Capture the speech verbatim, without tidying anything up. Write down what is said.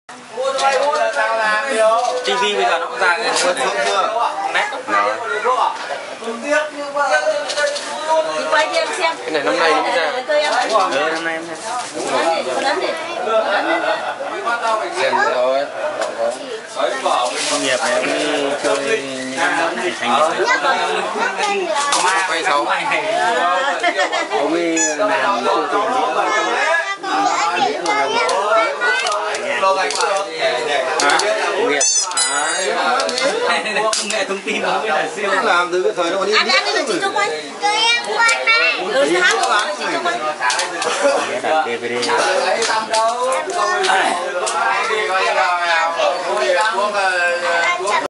tivi bây giờ nó cũng ra cái nét quay cho em xem. cái này năm nay nó mới ra. Ừ, năm nay em xem. Xem rồi. Công nghiệp này cũng chơi những thành nghiệp Quay sáu. ông ấy làm chương trình công nghiệp công nghệ thông tin nó mới là siêu Làm từ cái thời nó còn đi. Anh anh đi chị Trung ơi. Cho em quay này. Ừ, sáng rồi chị Trung ơi. đặt đê vê đê. Đi coi như nào nào.